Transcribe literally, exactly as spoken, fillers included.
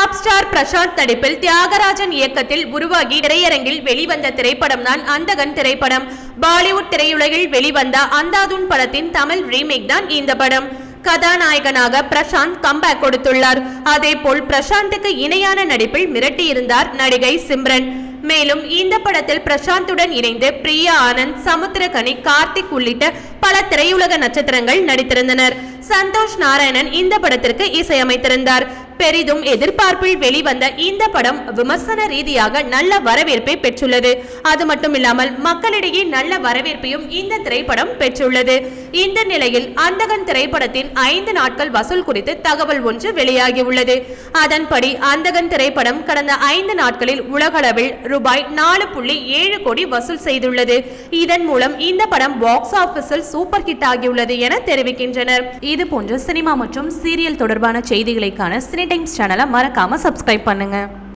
Top star Prashanth நடிப்பில் தியாகராஜன் இயக்கத்தில் உருவாகி திரையரங்கில் வெளிவந்த திரைப்படம் தான் அந்தகன் திரைப்படம். பாலிவுட் திரையுலகில் வெளிவந்த அந்தாதுன் படத்தின் தமிழ் ரீமேக் தான் இந்த படம். கதாநாயகனாக பிரசாந்த் கம்பேக் கொடுத்துள்ளார். அதேபோல் பிரசாந்துக்கு இணையான நடிப்பில் மிரட்டியிருந்தார் நடிகை சிம்ரன். மேலும் இந்த படத்தில் பிரசாந்துடன் இணைந்து பிரியா ஆனந்த், சமுத்திரகனி, கார்த்திக் உள்ளிட்ட பல திரையுலக நட்சத்திரங்கள் நடித்திருந்தனர். சந்தோஷ் நாராயணன் இந்த படத்திற்கு இசையமைத்திருந்தார். பெரிதும் எதிர்பார்ப்பில் வெளிவந்த இந்த படம் விமர்சன ரீதியாக நல்ல வரவேற்பை பெற்றுள்ளது. அது மட்டுமில்லாமல் மக்களிடையே நல்ல வரவேற்பையும் இந்த திரைப்படம் பெற்றுள்ளது. இந்த நிலையில் அந்தகன் திரைப்படத்தின் ஐந்து நாட்கள் வசூல் குறித்து தகவல் ஒன்று வெளியாகியுள்ளது. அதன்படி அந்தகன் திரைப்படம் கடந்த ஐந்து நாட்களில் உலகளவில் ரூபாய் நாலு புள்ளி ஏழு கோடி வசூல் செய்துள்ளது. இதன் மூலம் இந்த படம் பாக்ஸ் ஆபீஸில் சூப்பர் ஹிட் ஆகியுள்ளது என தெரிவிக்கின்றனர். இது போன்ற சினிமா மற்றும் சீரியல் தொடர்பான செய்திகளை காண சினி டைம்ஸ் சேனலை மறக்காம சப்ஸ்கிரைப் பண்ணுங்க.